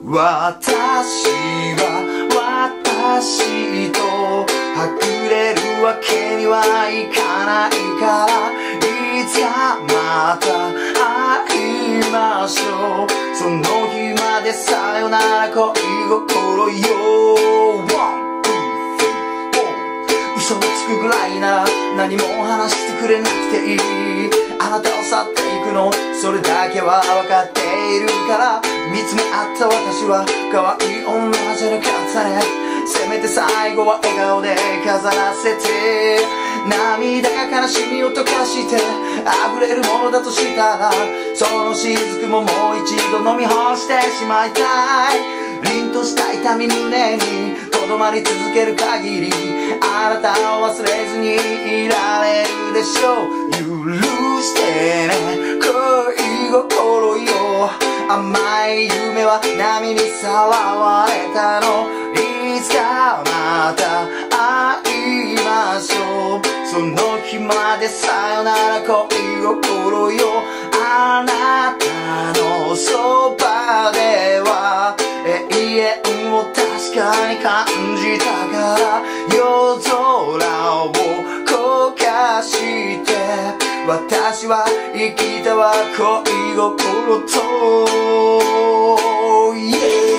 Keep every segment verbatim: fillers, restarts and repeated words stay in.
私は私とはぐれるわけにはいかないから、いつかまた会いましょう。その日までさよなら恋心よ。嘘をつくぐらいなら何も話してくれなくていい。あなたを去っていくのそれだけは分かっているから、見つめ合った私は可愛い女じゃなかったね。せめて最後は笑顔で飾らせて、涙が悲しみを溶かして溢れるものだとしたら、その雫ももう一度飲み干してしまいたい。凛とした痛み胸にとどまり続ける限り、あなたを忘れずにいられるでしょう。許してね恋心よ。甘い夢は波にさらわれたの。いつかまた会いましょう。その日までさよなら恋心よ。あなたのそばでは永遠を確かに感じたから、夜空を焦がして私は生きたわ恋心と、イエ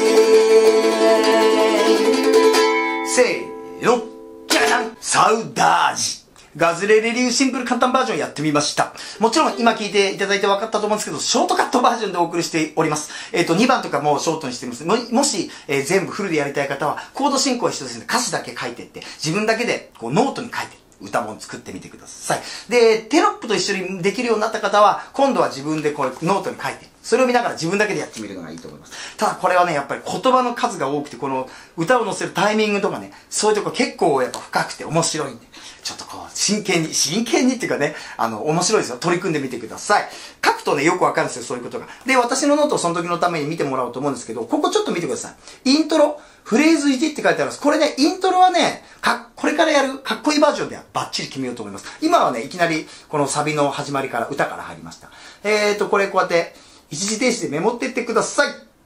ーイ。せーの、じゃじゃん、サウダージガズレレ流シンプル簡単バージョンやってみました。もちろん今聞いていただいて分かったと思うんですけど、ショートカットバージョンでお送りしております。えっと、にばんとかもショートにしてます。も、もし、えー、全部フルでやりたい方は、コード進行は一緒ですので、歌詞だけ書いてって、自分だけでこうノートに書いて、歌本作ってみてください。で、テロップと一緒にできるようになった方は、今度は自分でこうノートに書いて、それを見ながら自分だけでやってみるのがいいと思います。ただこれはね、やっぱり言葉の数が多くて、この歌を載せるタイミングとかね、そういうとこ結構やっぱ深くて面白いんで、ちょっとこう、真剣に、真剣にっていうかね、あの、面白いですよ。取り組んでみてください。書くとね、よくわかるんですよ、そういうことが。で、私のノートをその時のために見てもらおうと思うんですけど、ここちょっと見てください。イントロ、フレーズいちって書いてあります。これね、イントロはね、か、これからやるかっこいいバージョンではバッチリ決めようと思います。今はね、いきなりこのサビの始まりから歌から入りました。えーと、これこうやって、一時停止でメモってってください。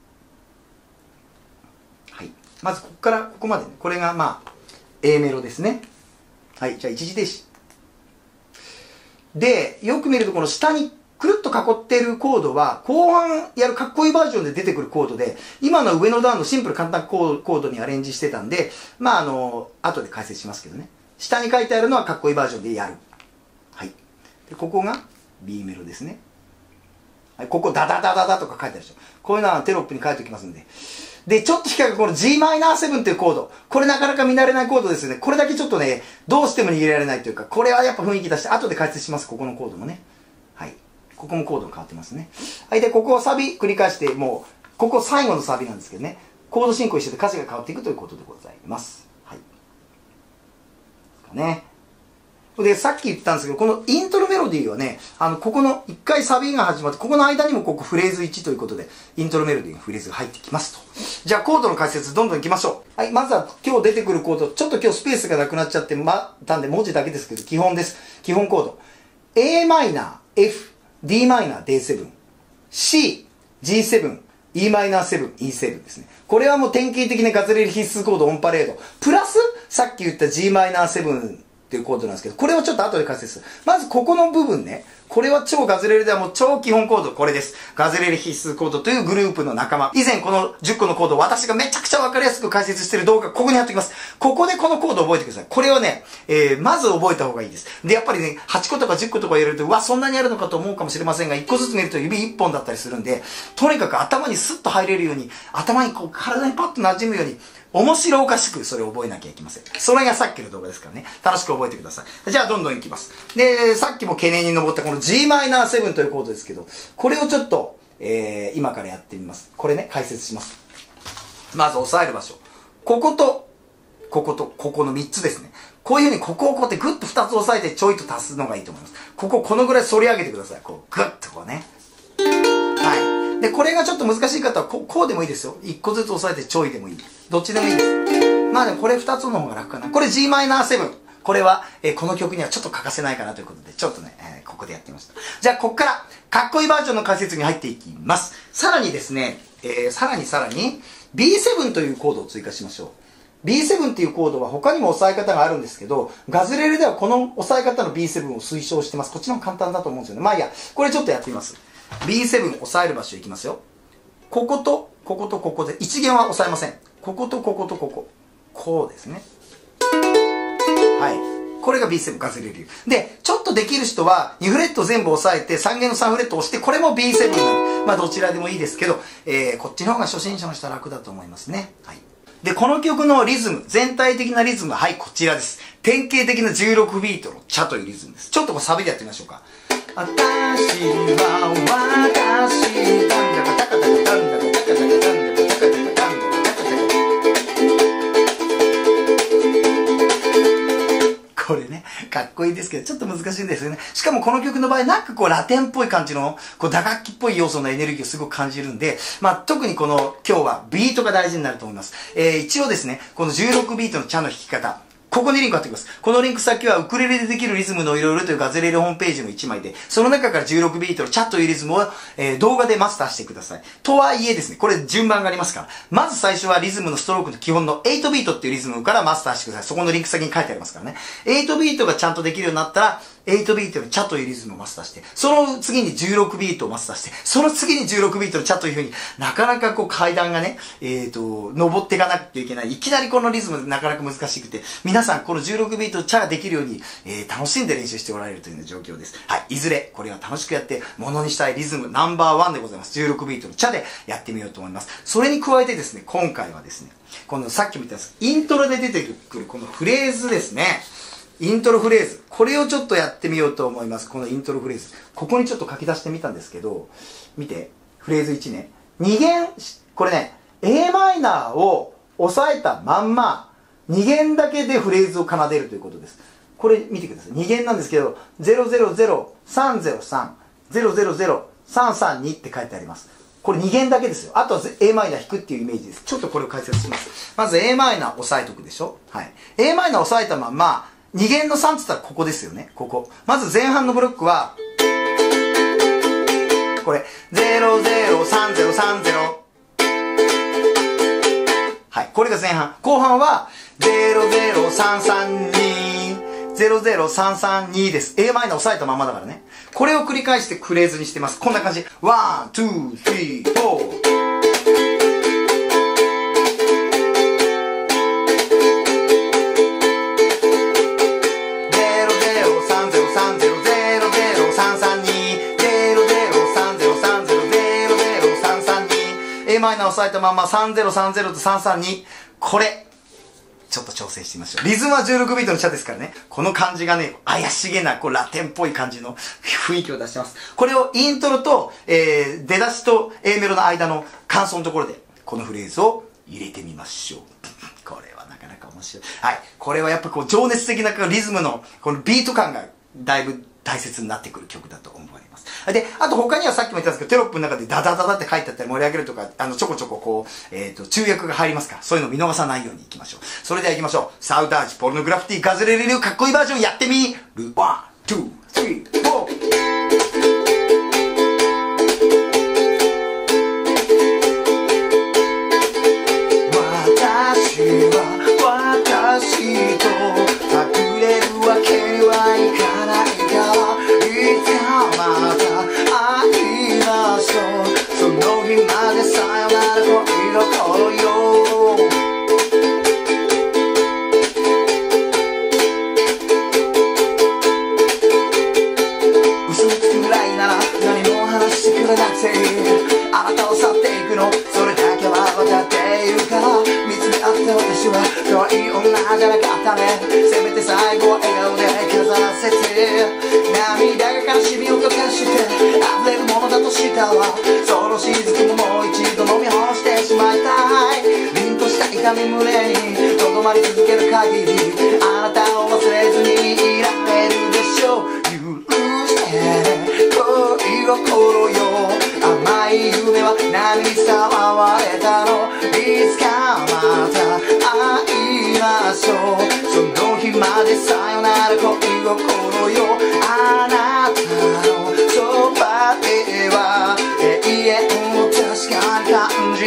はい。まず、ここからここまでね、これがまあ、A メロですね。はい、じゃあ一時停止。で、よく見るとこの下にくるっと囲っているコードは、後半やるかっこいいバージョンで出てくるコードで、今の上の段のシンプル簡単コードにアレンジしてたんで、まああの、後で解説しますけどね。下に書いてあるのはかっこいいバージョンでやる。はい。で、ここが B メロですね。はい、ここダダダダダとか書いてあるでしょ。こういうのはテロップに書いておきますんで。で、ちょっと引っかかるこの ジーマイナーセブン というコード。これなかなか見慣れないコードですよね。これだけちょっとね、どうしても逃げられないというか、これはやっぱ雰囲気出して、後で解説します。ここのコードもね。はい。ここもコード変わってますね。はい。で、ここをサビ繰り返して、もう、ここ最後のサビなんですけどね。コード進行一緒で歌詞が変わっていくということでございます。はい。ですかね。で、さっき言ったんですけど、このイントロメロディーはね、あの、ここの一回サビが始まって、ここの間にもここフレーズいちということで、イントロメロディーのフレーズが入ってきますと。じゃあコードの解説どんどんいきましょう。はい、まずは今日出てくるコード、ちょっと今日スペースがなくなっちゃって、ま、たんで文字だけですけど、基本です。基本コード。エーマイナー、F、ディーマイナー、ディーセブン、C、ジーセブン、イーマイナーセブン、イーセブンですね。これはもう典型的なガズレレ必須コードオンパレード。プラス、さっき言った ジーマイナーセブン、っていうコードなんですけど、これをちょっと後で解説する。まずここの部分ね、これは超ガズレレではもう超基本コード、これです。ガズレレ必須コードというグループの仲間。以前このじゅっこのコードを私がめちゃくちゃわかりやすく解説してる動画、ここに貼っておきます。ここでこのコードを覚えてください。これはね、えー、まず覚えた方がいいです。で、やっぱりね、はちことかじゅっことかやると、うわ、そんなにあるのかと思うかもしれませんが、いっこずつ見ると指いっぽんだったりするんで、とにかく頭にスッと入れるように、頭にこう体にパッと馴染むように、面白おかしくそれを覚えなきゃいけません。それがさっきの動画ですからね。楽しく覚えてください。じゃあどんどんいきます。で、さっきも懸念に上ったこの ジーマイナーセブン というコードですけど、これをちょっと、えー、今からやってみます。これね、解説します。まず押さえる場所。ここと、ここと、ここのみっつですね。こういうふうにここをこうやってグッとふたつ押さえてちょいと足すのがいいと思います。こここのぐらい反り上げてください。こう、グッとこうね。はい。で、これがちょっと難しい方はこ、こうでもいいですよ。いっこずつ押さえてちょいでもいい。どっちでもいいです。まあね、これふたつの方が楽かな。これ ジーマイナーセブン。これは、えー、この曲にはちょっと欠かせないかなということで、ちょっとね、えー、ここでやってみました。じゃあ、ここから、かっこいいバージョンの解説に入っていきます。さらにですね、 えー、さらにさらに ビーセブン というコードを追加しましょう。ビーセブン っていうコードは他にも押さえ方があるんですけど、ガズレレではこの押さえ方の ビーセブン を推奨してます。こっちの方が簡単だと思うんですよね。まあいいや、これちょっとやってみます。ビーセブン 押さえる場所いきますよ。ここと、こことここで、一弦は押さえません。こことこことここ。こうですね。はい。これが ビーセブン ガズレレ流。で、ちょっとできる人はにフレット全部押さえてさん弦のさんフレット押して、これも ビーセブン なの。まあどちらでもいいですけど、えー、こっちの方が初心者の人は楽だと思いますね。はい。で、この曲のリズム、全体的なリズムは、はい、こちらです。典型的なじゅうろくビートのチャというリズムです。ちょっとこうサビでやってみましょうか。あたしは私、タンダカタカタカタンダカタカタカタンダカタカタカタンダカタカタカこれね、かっこいいですけど、ちょっと難しいんですよね。しかもこの曲の場合、なんかこうラテンっぽい感じの、こう打楽器っぽい要素のエネルギーをすごく感じるんで、まあ特にこの今日はビートが大事になると思います。えー、一応ですね、このじゅうろくビートのチャの弾き方、ここにリンク貼っておきます。このリンク先はウクレレでできるリズムのいろいろというガズレレホームページのいちまいで、その中からじゅうろくビートのチャというリズムを、えー、動画でマスターしてください。とはいえですね、これ順番がありますから、まず最初はリズムのストロークの基本のはちビートっていうリズムからマスターしてください。そこのリンク先に書いてありますからね。はちビートがちゃんとできるようになったら、はちビートのチャというリズムをマスターして、その次にじゅうろくビートをマスターして、その次にじゅうろくビートのチャというふうになかなかこう階段がね、えっと、登っていかなきゃいけない。いきなりこのリズムなかなか難しくて、皆さんこのじゅうろくビートのチャができるように、えー、楽しんで練習しておられるというような状況です。はい。いずれ、これは楽しくやって、ものにしたいリズムナンバーワンでございます。じゅうろくビートのチャでやってみようと思います。それに加えてですね、今回はですね、このさっきも言ったんですイントロで出てくるこのフレーズですね。イントロフレーズ。これをちょっとやってみようと思います。このイントロフレーズ。ここにちょっと書き出してみたんですけど、見て。フレーズいちね。に弦、これね、エーマイナーを押さえたまんま、に弦だけでフレーズを奏でるということです。これ見てください。に弦なんですけど、ゼロゼロゼロさんゼロさん、ゼロゼロゼロさんさんにって書いてあります。これに弦だけですよ。あとは エーマイナー弾くっていうイメージです。ちょっとこれを解説します。まず エーマイナー押さえとくでしょ。はい。エーマイナー押さえたまんま、に弦のさんって言ったらここですよね。ここ。まず前半のブロックは、これ、ゼロゼロさんゼロさんゼロ。はい。これが前半。後半は、ゼロゼロさんさんに、ゼロゼロさんさんにです。エーマイナー押さえたままだからね。これを繰り返してフレーズにしてます。こんな感じ。ワン、ツー、スリー、フォー。エーマイナーを押さえたままさんゼロさんゼロとさんさんに。これ。ちょっと調整してみましょう。リズムはじゅうろくビートのチャですからね。この感じがね、怪しげな、こう、ラテンっぽい感じの雰囲気を出してます。これをイントロと、えー、出だしと A メロの間の間奏のところで、このフレーズを入れてみましょう。これはなかなか面白い。はい。これはやっぱこう、情熱的なリズムの、このビート感がだいぶ大切になってくる曲だと思います。で、あと他にはさっきも言ったんですけど、テロップの中でダダダダって書いてあったり盛り上げるとか、あの、ちょこちょここう、えっと、注訳が入りますから、そういうのを見逃さないようにいきましょう。それでは行きましょう。サウダージ、ポルノグラフィティ、ガズレレ流かっこいいバージョンやってみる。ワン、ツー、スリー、フォー。私は私と隠れるわけにはいかないからいつかまた会いましょうその日までさよなら恋の頃よ嘘つくらいなら何も話してくれなくてあなたを去っていくのそれだけは分かっているから見つめ合って私は可愛い女じゃなかったねせめて最後は笑顔で飾らせて涙が悲しみを溶かして溢れるものだとしたらその雫ももう一度飲み干してしまいたい凛とした痛み胸にとどまり続ける限りあなたを忘れずにいられるでしょう許して恋心よ甘い夢は何さまわれたのいつかまた会いましょうその日までさよなら恋心よあなたのそばでは永遠を確かに感じ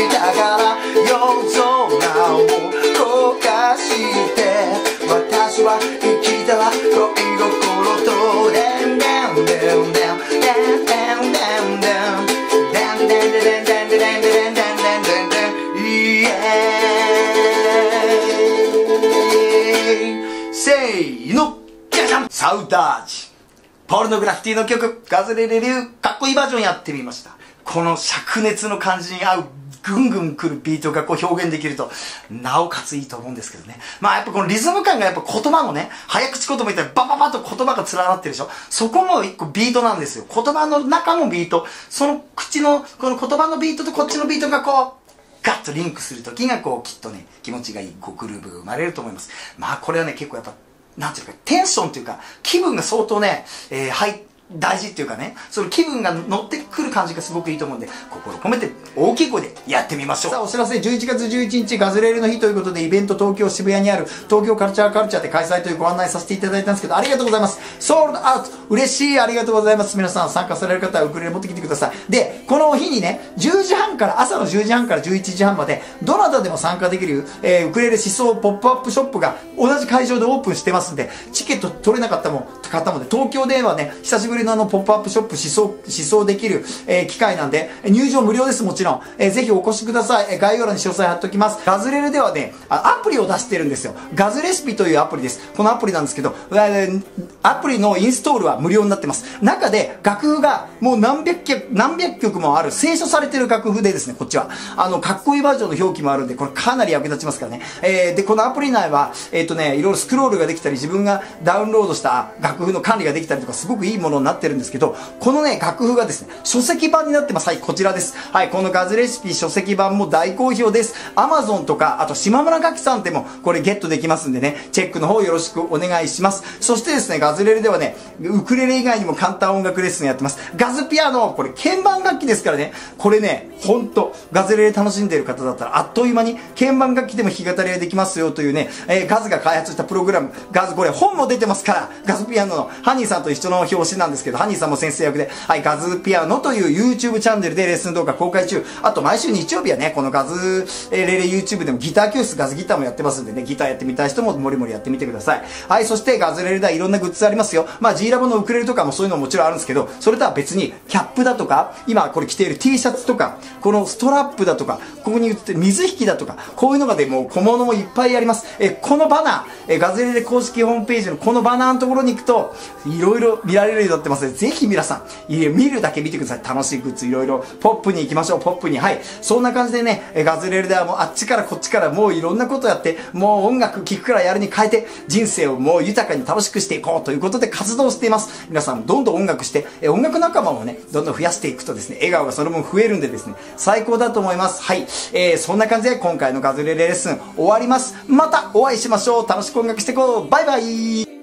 ポルノグラフィティの曲、ガズレレ流、かっこいいバージョンやってみました。この灼熱の感じに合う、ぐんぐん来るビートがこう表現できると、なおかついいと思うんですけどね。まあやっぱこのリズム感がやっぱ言葉のね、早口言葉みたいにバババッと言葉が連なってるでしょ。そこも一個ビートなんですよ。言葉の中もビート。その口の、この言葉のビートとこっちのビートがこう、ガッとリンクするときがこう、きっとね、気持ちがいい、こう、グルーブが生まれると思います。まあこれはね、結構やっぱ、なんていうか、テンションっていうか、気分が相当ね、えー、はい、大事っていうかね、その気分が乗ってくる感じがすごくいいと思うんで、心込めて大きい声でやってみましょう。さあ、お知らせ、じゅういちがつじゅういちにちガズレレの日ということで、イベント東京渋谷にある東京カルチャーカルチャーで開催というご案内させていただいたんですけど、ありがとうございます。ソールドアウト、嬉しい、ありがとうございます。皆さん参加される方はウクレレ持ってきてください。で、この日にね、じゅうじはんから、朝のじゅうじはんからじゅういちじはんまで、どなたでも参加できる、えー、ウクレレ思想ポップアップショップが同じ会場でオープンしてますんで、チケット取れなかったも方もね、東京ではね、久しぶりのあのポップアップショップショップ思想、思想できる、えー、機会なんで、入場無料です、もちろん。えー、ぜひお越しください。えー、概要欄に詳細貼っておきます。ガズレレではね、アプリを出してるんですよ。ガズレシピというアプリです。このアプリなんですけど、えー、アプリのインストールは無料になってます。中で楽譜がもう何百曲、何百曲もある、清書されてる楽譜でですね、こっちは。あの、かっこいいバージョンの表記もあるんで、これかなり役立ちますからね。えー、で、このアプリ内は、えっとね、いろいろスクロールができたり、自分がダウンロードした楽譜の管理ができたりとか、すごくいいものになってるんですけど、このね、楽譜がですね、書籍版になってます。はい、こちらです。はい、このガズレシピ書籍版も大好評です。Amazon とか、あと島村楽器さんでもこれゲットできますんでね、チェックの方よろしくお願いします。そしてですね、ガズレレではね、ウクレレ以外にも簡単音楽レッスンやってます。ガズピアノ、これ鍵盤楽器ですからね、これね、ほんと、ガズレレ楽しんでいる方だったらあっという間に鍵盤楽器でも弾き語りができますよというね、えー、ガズが開発したプログラム、ガズ、これ本も出てますから、ガズピアノのハニーさんと一緒の表紙なんですけど、ハニーさんも先生役で、はい、ガズピアノという YouTube チャンネルでレッスン動画公開中。あと毎週日曜日はね、このガズレレ YouTube でもギター教室、ガズギターもやってますんでね、ギターやってみたい人ももりもりやってみてください。はい、そしてガズレレではいろんなグッズありますよ。まあ G ラボのウクレレとかもそういうのももちろんあるんですけど、それとは別にキャップだとか、今これ着ている T シャツとか、このストラップだとか、ここに売ってる水引きだとか、こういうのがでもう小物もいっぱいあります。え、このバナー、え、ガズレレ公式ホームページのこのバナーのところに行くと、いろいろ見られるようになってますので、ぜひ皆さん、いや見るだけ見てください。楽しいグッズいろいろ、ポップに行きましょう、ポップに。はい。そんな感じでね、えガズレレではもうあっちからこっちからもういろんなことやって、もう音楽聴くからやるに変えて、人生をもう豊かに楽しくしていこうということで活動しています。皆さん、どんどん音楽して、え音楽仲間もね、どんどん増やしていくとですね、笑顔がその分増えるんでですね、最高だと思います。はい。えー、そんな感じで今回のガズレレレッスン終わります。またお会いしましょう。楽しく音楽していこう。バイバイ。